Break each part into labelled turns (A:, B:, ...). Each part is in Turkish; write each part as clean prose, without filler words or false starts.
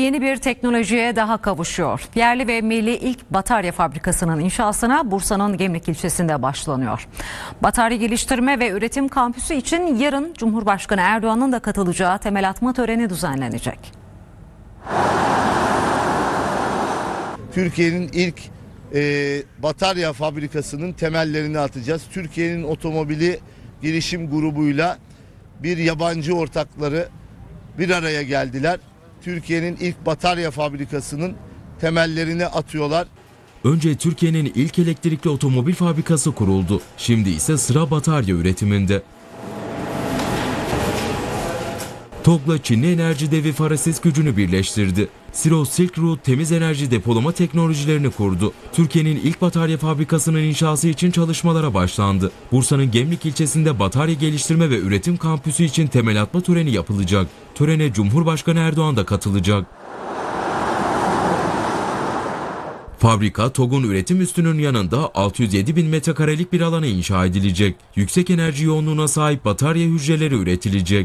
A: yeni bir teknolojiye daha kavuşuyor. Yerli ve milli ilk batarya fabrikasının inşasına Bursa'nın Gemlik ilçesinde başlanıyor. Batarya geliştirme ve üretim kampüsü için yarın Cumhurbaşkanı Erdoğan'ın da katılacağı temel atma töreni düzenlenecek.
B: Türkiye'nin ilk batarya fabrikasının temellerini atacağız. Türkiye'nin otomobili girişim grubuyla bir yabancı ortakları bir araya geldiler. Türkiye'nin ilk batarya fabrikasının temellerini atıyorlar.
C: Önce Türkiye'nin ilk elektrikli otomobil fabrikası kuruldu. Şimdi ise sıra batarya üretiminde. TOG'la Çinli enerji devi Farasis gücünü birleştirdi. Siro Silk Road temiz enerji depolama teknolojilerini kurdu. Türkiye'nin ilk batarya fabrikasının inşası için çalışmalara başlandı. Bursa'nın Gemlik ilçesinde batarya geliştirme ve üretim kampüsü için temel atma töreni yapılacak. Törene Cumhurbaşkanı Erdoğan da katılacak. Fabrika, TOG'un üretim üssünün yanında 607 bin metrekarelik bir alana inşa edilecek. Yüksek enerji yoğunluğuna sahip batarya hücreleri üretilecek.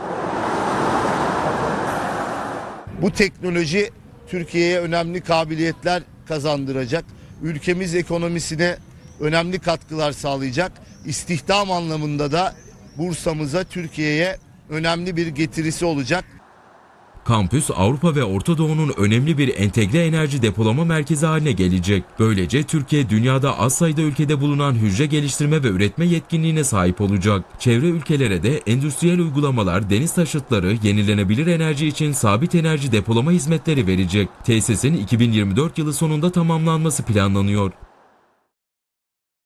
B: Bu teknoloji Türkiye'ye önemli kabiliyetler kazandıracak. Ülkemiz ekonomisine önemli katkılar sağlayacak. İstihdam anlamında da Bursa'mıza, Türkiye'ye önemli bir getirisi olacak.
C: Kampüs, Avrupa ve Orta Doğu'nun önemli bir entegre enerji depolama merkezi haline gelecek. Böylece Türkiye, dünyada az sayıda ülkede bulunan hücre geliştirme ve üretme yetkinliğine sahip olacak. Çevre ülkelere de endüstriyel uygulamalar, deniz taşıtları, yenilenebilir enerji için sabit enerji depolama hizmetleri verecek. Tesisin 2024 yılı sonunda tamamlanması planlanıyor.